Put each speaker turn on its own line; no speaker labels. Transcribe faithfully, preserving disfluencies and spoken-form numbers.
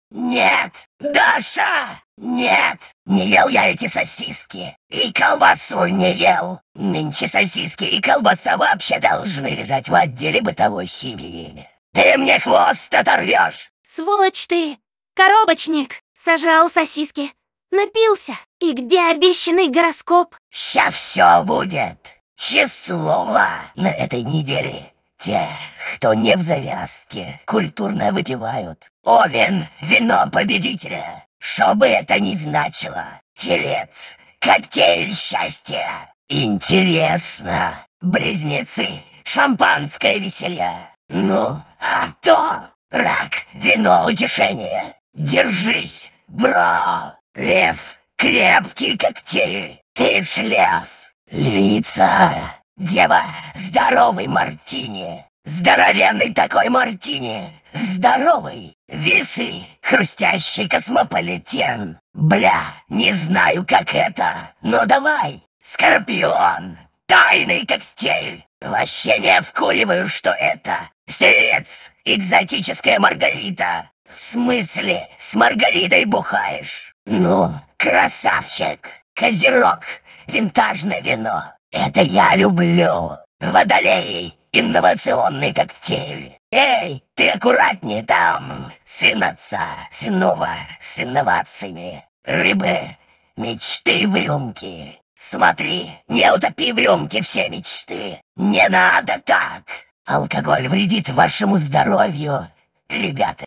Нет! Даша! Нет! Не ел я эти сосиски. И колбасу не ел. Нынче сосиски и колбаса вообще должны лежать в отделе бытовой химии. Ты мне хвост оторвешь!
Сволочь ты! Коробочник! Сожрал сосиски. Напился. И где обещанный гороскоп?
Ща все будет. Число на этой неделе. Те, кто не в завязке, культурно выпивают. Овен — вино победителя. Что бы это ни значило. Телец — коктейль счастья. Интересно. Близнецы — шампанское веселье. Ну, а то рак — вино утешения. Держись, бро. Лев — крепкий коктейль. Ты ж лев. Львица. Дева, здоровый мартини. Здоровенный такой мартини. Здоровый. Весы, хрустящий космополитен. Бля, не знаю, как это. Но давай. Скорпион. Тайный коктейль. Вообще не вкуриваю, что это. Стрелец. Экзотическая Маргарита. В смысле, с Маргаритой бухаешь? Ну, красавчик. Козерог. Винтажное вино. Это я люблю. Водолей. Инновационный коктейль. Эй, ты аккуратнее там. Сын отца, снова с инновациями. Рыбы, мечты в рюмке. Смотри, не утопи в рюмке все мечты. Не надо так. Алкоголь вредит вашему здоровью, ребята.